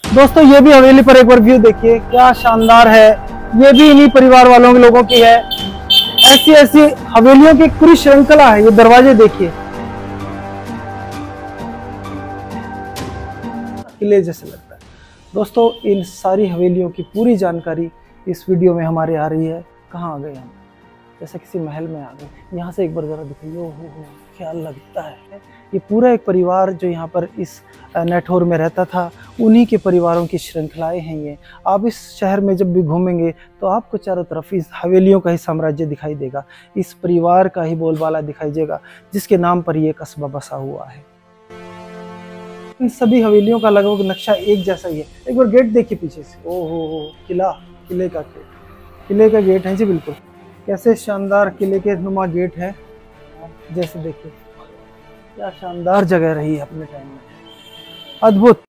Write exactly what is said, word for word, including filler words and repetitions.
दोस्तों ये भी हवेली पर एक बार व्यू देखिए, क्या शानदार है। ये भी इन्हीं परिवार वालों के लोगों की है। ऐसी ऐसी हवेलियों की पूरी श्रृंखला है। ये दरवाजे देखिए, किले जैसे लगता है। दोस्तों इन सारी हवेलियों की पूरी जानकारी इस वीडियो में हमारे आ रही है। कहाँ आ गए हम, जैसे किसी महल में आ गए। यहाँ से एक बार जरा दिखाइए, ओ हो क्या लगता है। ये पूरा एक परिवार जो यहाँ पर इस नेठौर में रहता था, उन्हीं के परिवारों की श्रृंखलाएं हैं ये। आप इस शहर में जब भी घूमेंगे तो आपको चारों तरफ इस हवेलियों का ही साम्राज्य दिखाई देगा, इस परिवार का ही बोलबाला दिखाई देगा, जिसके नाम पर ये कस्बा बसा हुआ है। इन सभी हवेलियों का लगभग नक्शा एक जैसा ही है। एक बार गेट देखिए पीछे से, ओ हो हो किला, किले का गेट, किले का गेट है जी बिल्कुल। कैसे शानदार किले के नुमा गेट है। जैसे देखिए क्या शानदार जगह रही है अपने टाइम में, अद्भुत।